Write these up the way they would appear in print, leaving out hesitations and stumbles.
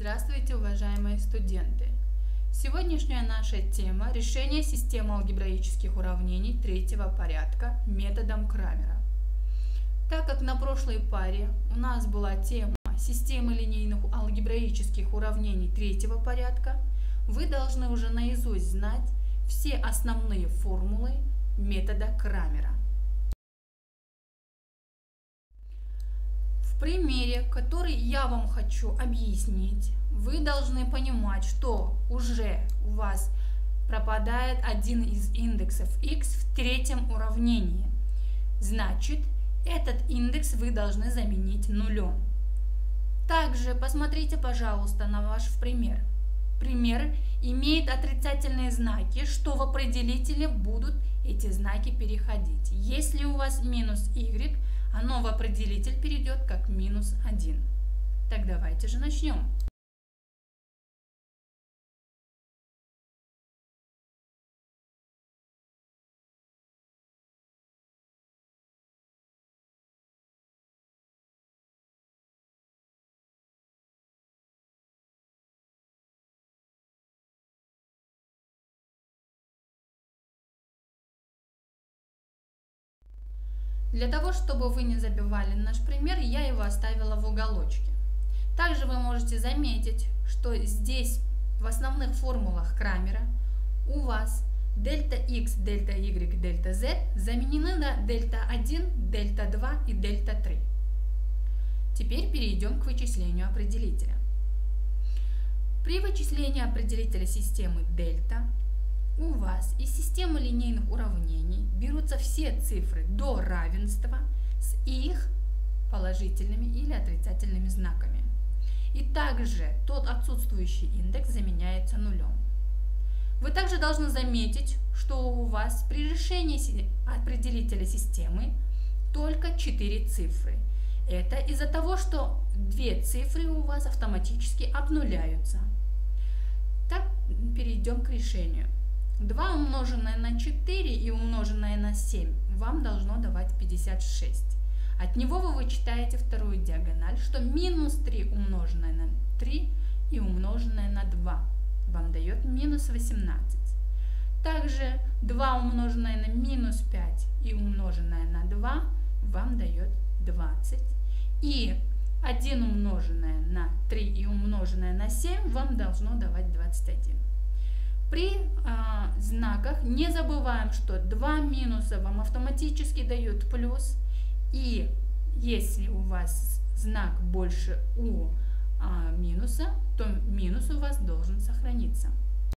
Здравствуйте, уважаемые студенты! Сегодняшняя наша тема – решение системы алгебраических уравнений третьего порядка методом Крамера. Так как на прошлой паре у нас была тема системы линейных алгебраических уравнений третьего порядка, вы должны уже наизусть знать все основные формулы метода Крамера. В примере, который я вам хочу объяснить, вы должны понимать, что уже у вас пропадает один из индексов x в третьем уравнении. Значит, этот индекс вы должны заменить нулем. Также посмотрите, пожалуйста, на ваш пример. Пример имеет отрицательные знаки, что в определителе будут эти знаки переходить. Если у вас минус y, оно в определитель перейдет как минус 1. Так давайте же начнем. Для того, чтобы вы не забивали наш пример, я его оставила в уголочке. Также вы можете заметить, что здесь в основных формулах Крамера у вас дельта x, дельта y, дельта z заменены на дельта 1, дельта 2 и дельта 3. Теперь перейдем к вычислению определителя. При вычислении определителя системы дельта у вас из системы линейных уравнений берутся все цифры до равенства с их положительными или отрицательными знаками. И также тот отсутствующий индекс заменяется нулем. Вы также должны заметить, что у вас при решении определителя системы только 4 цифры. Это из-за того, что 2 цифры у вас автоматически обнуляются. Так, перейдем к решению. 2 умноженное на 4 и умноженное на 7 вам должно давать 56. От него вы вычитаете вторую диагональ, что минус 3 умноженное на 3 и умноженное на 2 вам дает минус 18. Также 2 умноженное на минус 5 и умноженное на 2 вам дает 20. И 1 умноженное на 3 и умноженное на 7 вам должно давать 21. При знаках не забываем, что 2 минуса вам автоматически дают плюс. И если у вас знак больше у минуса, то минус у вас должен сохраниться.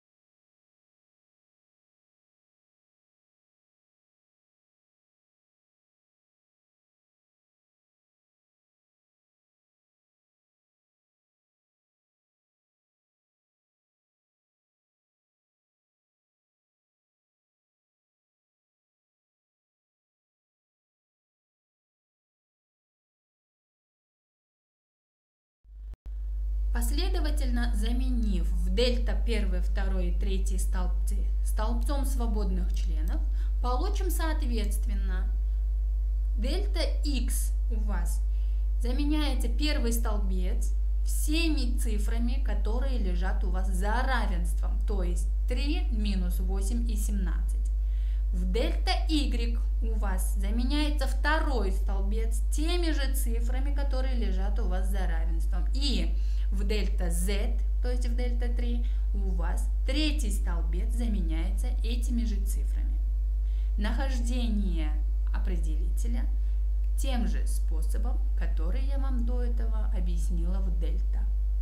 Последовательно заменив в дельта 1, 2 и 3 столбцы столбцом свободных членов, получим соответственно дельта x у вас заменяется первый столбец всеми цифрами, которые лежат у вас за равенством, то есть 3, минус 8 и 17. В дельта y у вас заменяется второй столбец теми же цифрами, которые лежат у вас за равенством. И в дельта z, то есть в дельта 3, у вас третий столбец заменяется этими же цифрами. Нахождение определителя тем же способом, который я вам до этого объяснила в дельта.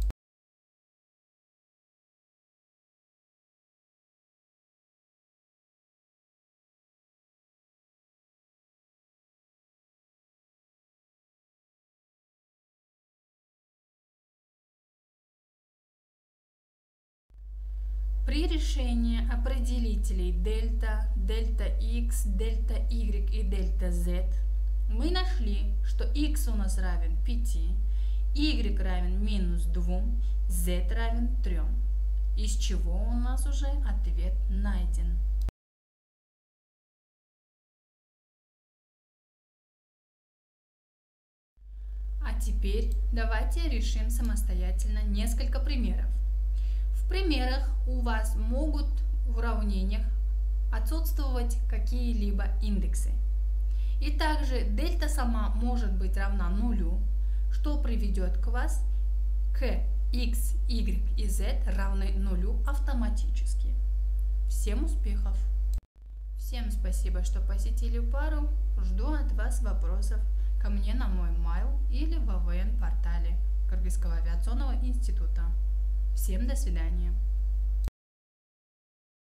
При решении определителей дельта, дельта x, дельта y и дельта z мы нашли, что x у нас равен 5, y равен минус 2, z равен 3, из чего у нас уже ответ найден. А теперь давайте решим самостоятельно несколько примеров. В примерах у вас могут в уравнениях отсутствовать какие-либо индексы. И также дельта сама может быть равна нулю, что приведет к вас к x, y и z равны нулю автоматически. Всем успехов! Всем спасибо, что посетили пару. Жду от вас вопросов ко мне на мой mail или в АВН-портале Кыргызского авиационного института. Всем до свидания!